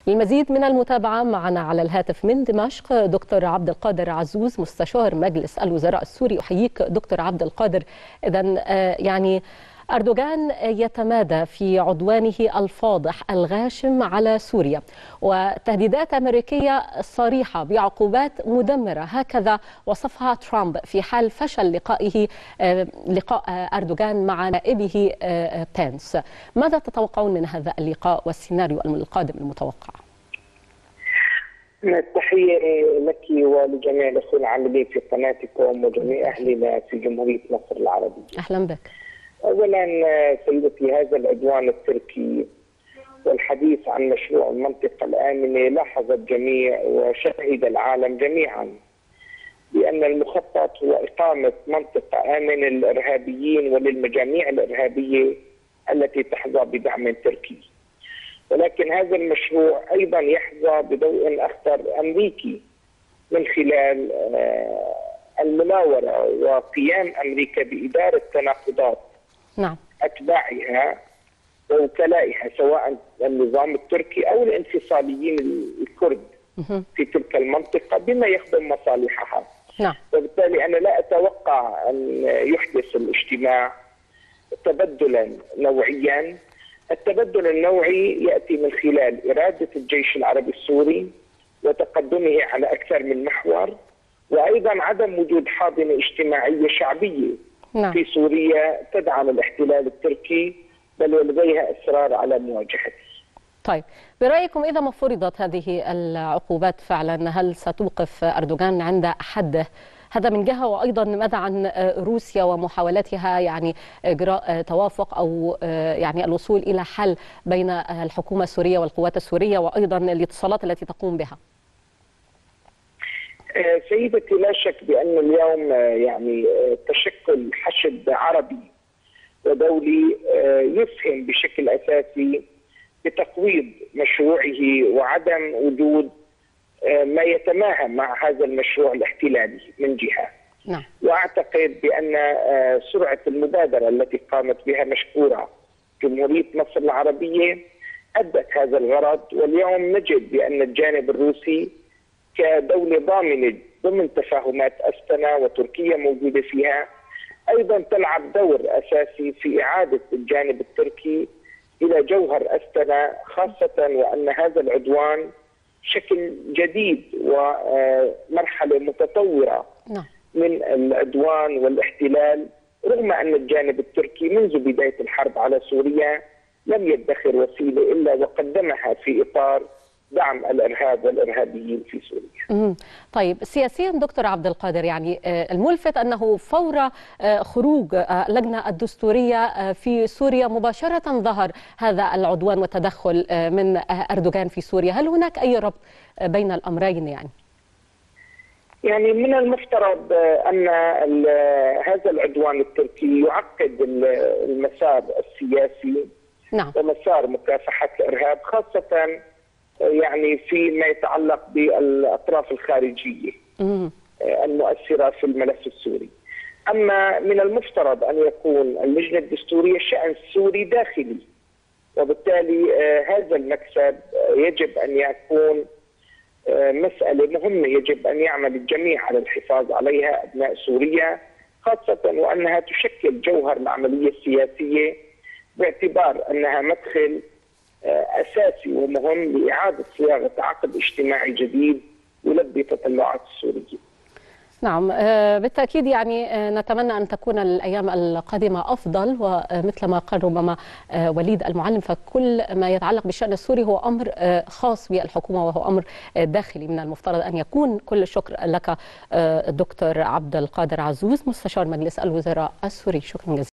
للمزيد من المتابعة معنا على الهاتف من دمشق دكتور عبد القادر عزوز مستشار مجلس الوزراء السوري. أحييك دكتور عبد القادر. إذن يعني أردوغان يتمادى في عدوانه الفاضح الغاشم على سوريا، وتهديدات أمريكية صريحة بعقوبات مدمرة هكذا وصفها ترامب في حال فشل لقاء أردوغان مع نائبه بينس. ماذا تتوقعون من هذا اللقاء والسيناريو القادم المتوقع؟ التحية لك ولجميع الأخوة العاملين في قناتكم وجميع أهلنا في جمهورية مصر العربية. أهلا بك. أولا سيدتي، هذا العدوان التركي والحديث عن مشروع المنطقة الآمنة لاحظ الجميع وشهد العالم جميعا بأن المخطط هو إقامة منطقة آمنة للإرهابيين وللمجاميع الإرهابية التي تحظى بدعم تركي. ولكن هذا المشروع أيضا يحظى بضوء أخضر أمريكي من خلال المناورة وقيام أمريكا بإدارة تناقضات أتباعها ووكلائها سواء النظام التركي أو الانفصاليين الكرد في تلك المنطقة بما يخدم مصالحها. وبالتالي أنا لا أتوقع أن يحدث الاجتماع تبدلا نوعيا. التبدل النوعي يأتي من خلال إرادة الجيش العربي السوري وتقدمه على أكثر من محور، وأيضا عدم وجود حاضنة اجتماعية شعبية في سوريا تدعم الاحتلال التركي بل ولديها إصرار على مواجهته. طيب، برأيكم إذا ما فرضت هذه العقوبات فعلا هل ستوقف أردوغان عند حده؟ هذا من جهة، وأيضا ماذا عن روسيا ومحاولاتها يعني إجراء توافق أو يعني الوصول إلى حل بين الحكومة السورية والقوات السورية وأيضا الاتصالات التي تقوم بها؟ سيدتي، لا شك بأن اليوم يعني تشكل حشد عربي ودولي يسهم بشكل أساسي بتقويض مشروعه وعدم وجود ما يتماهى مع هذا المشروع الاحتلالي من جهة. وأعتقد بأن سرعة المبادرة التي قامت بها مشكورة جمهورية مصر العربية أدت هذا الغرض. واليوم نجد بأن الجانب الروسي كدولة ضامنة ضمن تفاهمات أستنا وتركيا موجودة فيها أيضا تلعب دور أساسي في إعادة الجانب التركي إلى جوهر أستنا، خاصة وأن هذا العدوان شكل جديد ومرحلة متطورة من العدوان والاحتلال، رغم أن الجانب التركي منذ بداية الحرب على سوريا لم يدخر وسيلة إلا وقدمها في إطار دعم الإرهاب والإرهابيين في سوريا. طيب، سياسيا دكتور عبد القادر، يعني الملفت أنه فور خروج اللجنة الدستورية في سوريا مباشرة ظهر هذا العدوان والتدخل من أردوغان في سوريا. هل هناك أي ربط بين الأمرين؟ يعني من المفترض أن هذا العدوان التركي يعقد المسار السياسي ومسار مكافحة الإرهاب، خاصة يعني فيما يتعلق بالأطراف الخارجية المؤثرة في الملف السوري. أما من المفترض أن يكون اللجنة الدستورية شأن سوري داخلي، وبالتالي هذا المكسب يجب أن يكون مسألة مهمة يجب أن يعمل الجميع على الحفاظ عليها أبناء سوريا، خاصة وأنها تشكل جوهر العملية السياسية باعتبار أنها مدخل أساسي ومهم لإعادة صياغة عقد اجتماعي جديد يلبي تطلعات السوريين. نعم، بالتأكيد يعني نتمنى أن تكون الأيام القادمة أفضل، ومثل ما قال ربما وليد المعلم فكل ما يتعلق بالشأن السوري هو أمر خاص بالحكومة وهو أمر داخلي من المفترض أن يكون. كل الشكر لك دكتور عبد القادر عزوز مستشار مجلس الوزراء السوري، شكرا جزيلا.